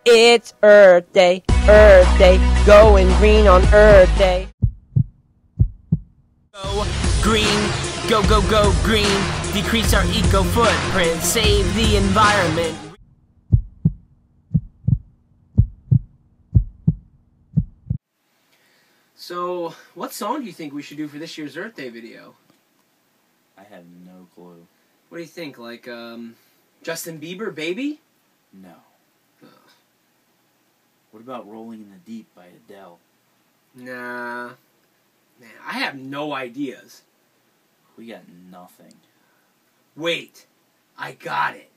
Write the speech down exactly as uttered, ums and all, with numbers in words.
It's Earth Day, Earth Day, going green on Earth Day. Go green, go go go green, decrease our eco footprint, save the environment. So, what song do you think we should do for this year's Earth Day video? I have no clue. What do you think, like, um, Justin Bieber, Baby? No. Ugh. What about Rolling in the Deep by Adele? Nah. Man, I have no ideas. We got nothing. Wait, I got it.